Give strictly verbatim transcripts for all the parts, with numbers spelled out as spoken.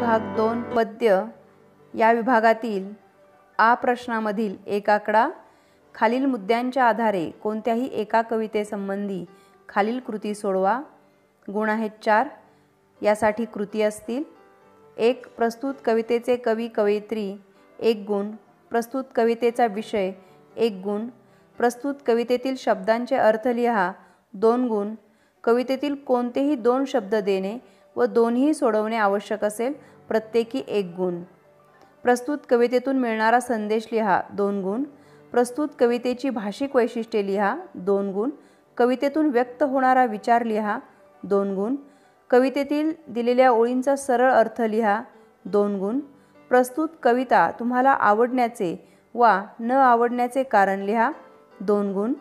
भाग दोन पद्य या विभागातील आ प्रश्नामधील एक आकडा खालील मुद्द्यांच्या आधारे कोणत्याही एका कवितेसंबंधी खालील कृती सोडवा। गुण आहेत चार। यासाठी कृती असतील: एक, प्रस्तुत कवितेचे कवी कवयित्री एक गुण, प्रस्तुत कवितेचा विषय एक गुण, प्रस्तुत कवितेतील शब्दांचे अर्थ लिहा दोन गुण, कवितेतील कोणतेही दोन शब्द देणे व दोन्ही सोडवणे आवश्यक असेल प्रत्येकी एक गुण, प्रस्तुत कवितेतून मिळणारा संदेश लिहा दोन गुण, प्रस्तुत कवितेची भाषिक वैशिष्ट्ये लिहा दोन गुण, कवितेतून व्यक्त होणारा विचार लिहा दोन गुण, कवितेतील दिलेल्या ओळींचा सरळ अर्थ लिहा दोन गुण, प्रस्तुत कविता तुम्हाला आवडण्याचे वा न आवडण्याचे कारण लिहा दोन गुण।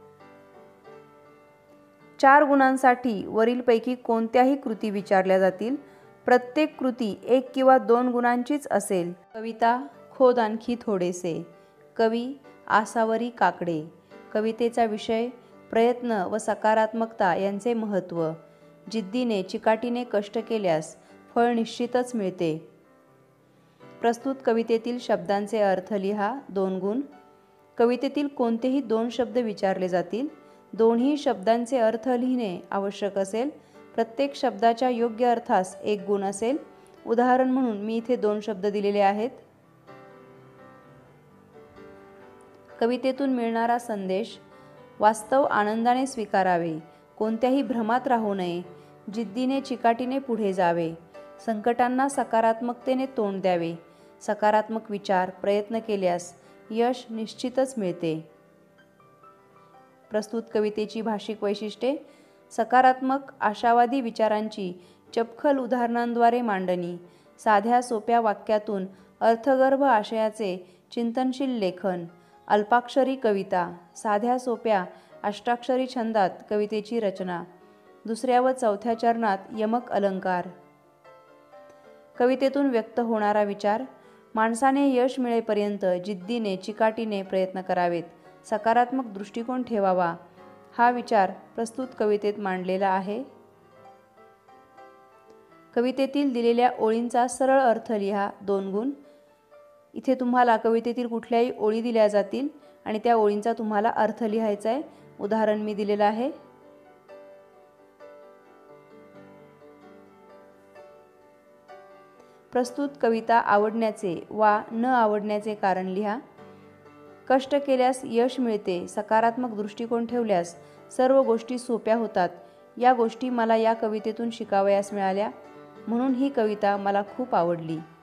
चार गुणांसाठी वरीलपैकी कोणत्याही कृती विचारल्या जातील। प्रत्येक कृती एक किंवा दोन गुणांचीच असेल। कविता खोद आणखी थोडेसे, कवी आसावरी काकडे, कवितेचा विषय प्रयत्न व सकारात्मकता यांचे महत्त्व, जिद्दीने चिकाटीने कष्ट केल्यास फळ निश्चितच मिळते, प्रस्तुत कवितेतील शब्दांचे अर्थ लिहा दोन गुण, कवितेतील कोणतेही दोन शब्द विचारले जातील, दोन्ही शब्दांचे अर्थ लिहिणे आवश्यक असेल, प्रत्येक शब्दाच्या योग्य अर्थास एक गुण असेल। उदाहरण म्हणून मी इथे दोन शब्द दिलेले आहेत। कवितेतून मिळणारा संदेश: वास्तव आनंदाने स्वीकारावे, कोणत्याही भ्रमात राहू नये, जिद्दीने चिकाटीने पुढे जावे, संकटांना सकारात्मकतेने तोंड द्यावे, सकारात्मक विचार प्रयत्न केल्यास यश निश्चितच मिळते। प्रस्तुत कवितेची भाषिक वैशिष्ट्ये: सकारात्मक आशावादी विचारांची चपखल उदाहरणांद्वारे मांडणी, साध्या सोप्या वाक्यातून अर्थगर्भ आशयाचे चिंतनशील लेखन, अल्पाक्षरी कविता, साध्या सोप्या अष्टाक्षरी छंदात कवितेची रचना, दुसऱ्या व चौथ्या चरणात यमक अलंकार। कवितेतून व्यक्त होणारा विचार: माणसाने यश मिळेपर्यंत जिद्दीने चिकाटीने प्रयत्न करावेत, सकारात्मक दृष्टिकोन ठेवावा, हा विचार प्रस्तुत कवितेत मांडलेला आहे। कवितेतील दिलेल्या ओळींचा सरळ अर्थ लिहा दोन गुण। इथे तुम्हाला कवितेतील कुठल्याही ओळी दिल्या जातील आणि त्या ओळींचा तुम्हाला अर्थ लिहायचा आहे। उदाहरण मी दिलेलं आहे। प्रस्तुत कविता आवडण्याचे वा न आवडण्याचे कारण लिहा। कष्ट केल्यास यश मिळते, सकारात्मक दृष्टिकोन ठेवल्यास सर्व गोष्टी सोप्या होतात, या गोष्टी मला या कवितेतून शिकावयास मिळाल्या, म्हणून ही कविता मला खूप आवडली।